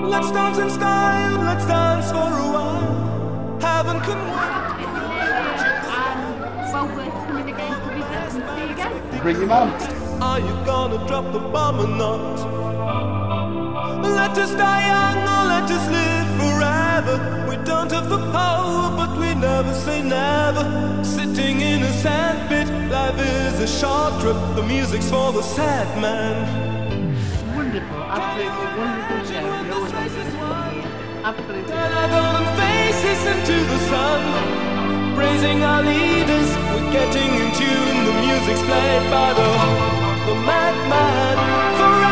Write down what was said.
Let's dance in style, let's dance for a while. Heaven can wait. Well, we're coming again to be there. See you again. Bring your mum. Are you gonna drop the bomb or not? Let us die young or let us live forever. We don't have the power, but we never say never. Sitting in a sandpit, life is a short trip. The music's for the sad man. Wonderful, absolutely wonderful show. You always have it. Absolutely. Turn our golden faces into the sun, praising our leaders. We're getting in tune. The music's played by the madman. Forever.